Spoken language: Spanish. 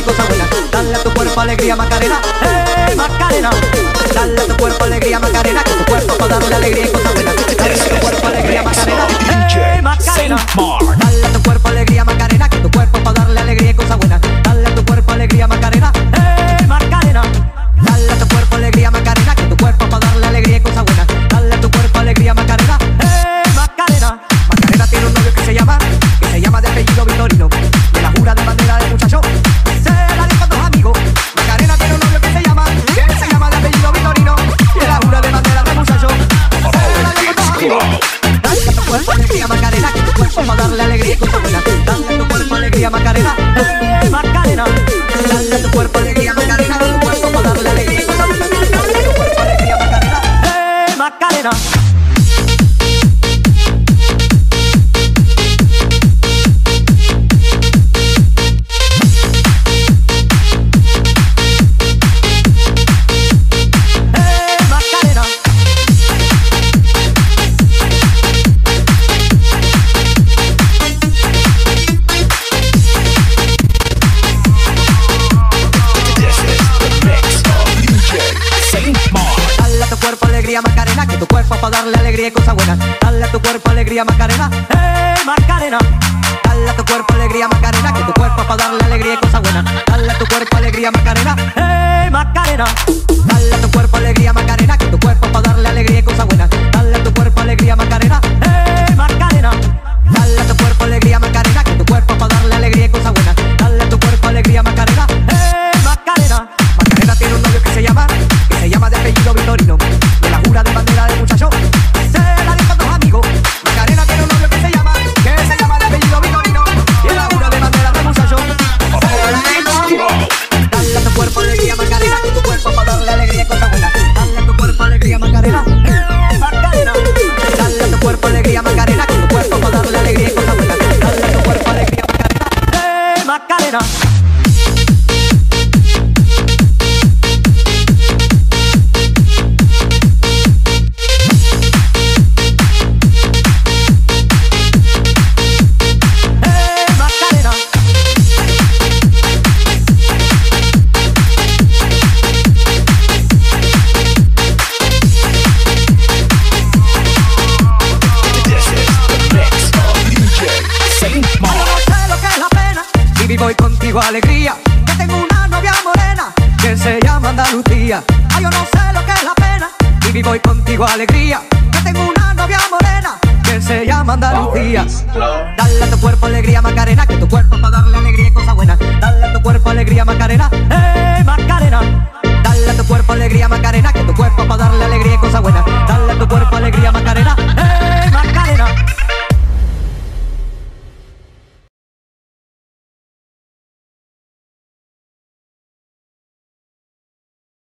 cosa buena. Dale a tu cuerpo alegría, Macarena. Macarena. Dale a tu cuerpo alegría, Macarena, que tu cuerpo para darle alegría y cosa buena. Dale a tu cuerpo alegría, Macarena. Macarena. Dale a tu cuerpo alegría, Macarena, que tu cuerpo para darle alegría y cosa buena. Dale a tu cuerpo alegría, Macarena. Macarena. Dale a tu cuerpo alegría, Macarena, que tu cuerpo para darle alegría y cosa buena. Dale a tu cuerpo alegría, Macarena. Macarena. Macarena tiene un novio que se llama de apellido Vitorino. De la jura de bandera del muchacho se la dio con dos amigos. Macarena tiene un novio que se llama de apellido Vitorino. De la jura de bandera del muchacho se la dio con dos amigos. Dale a tu cuerpo alegría, Macarena, que tu cuerpo para darle alegría y cosa buena. Dale a tu cuerpo alegría, Macarena. Macarena. Dale a tu cuerpo alegría, Macarena, que tu cuerpo para darle alegría y cosa buena. Dale a tu cuerpo alegría, Macarena. Macarena. Macarena, que tu cuerpo para darle alegría y cosa buena. Dale a tu cuerpo alegría, Macarena. Macarena. Dale a tu cuerpo alegría, Macarena, que tu cuerpo para darle alegría y cosa buena. Dale a tu cuerpo alegría, Macarena. Macarena. Dale a tu cuerpo alegría, Macarena, que tu cuerpo para darle alegría y cosa buena. Dale a tu cuerpo alegría, Macarena. Macarena. Dale a tu cuerpo alegría, Macarena, que tu cuerpo para darle alegría y cosa buena. Dale a tu cuerpo alegría, Macarena. Macarena. Macarena tiene un novio que se llama de apellido Vitorino. De la jura de bandera del muchacho se la dio con dos amigos. Macarena tiene un novio que se llama de apellido Vitorino. Y de la jura de bandera del muchacho se la dio con dos amigos. Dale a tu cuerpo alegría, Macarena, que tu cuerpo para darle alegría y cosa buena. Dale a tu cuerpo alegría, Macarena. Macarena. Dale a tu cuerpo alegría, Macarena, que tu cuerpo para darle alegría y cosa buena. Dale a tu cuerpo alegría, Macarena. Macarena. Voy contigo alegría, que tengo una novia morena que se llama Andalucía. Ay, yo no sé lo que es la pena. Y voy contigo alegría, que tengo una novia morena que se llama Andalucía. Dale a tu cuerpo alegría, Macarena, que tu cuerpo para darle alegría y cosa buena. Dale